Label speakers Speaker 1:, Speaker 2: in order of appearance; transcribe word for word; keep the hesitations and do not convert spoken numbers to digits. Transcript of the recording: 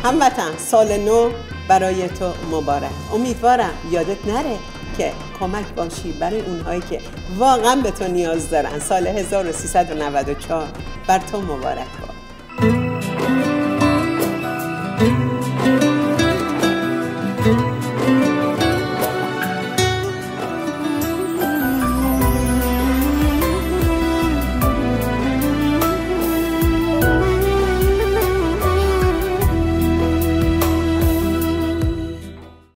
Speaker 1: هموطن، سال نو برای تو مبارک. امیدوارم یادت نره که کمک باشی برای اونهایی که واقعا به تو نیاز دارن. سال هزار و سیصد و نود و چهار بر تو مبارک.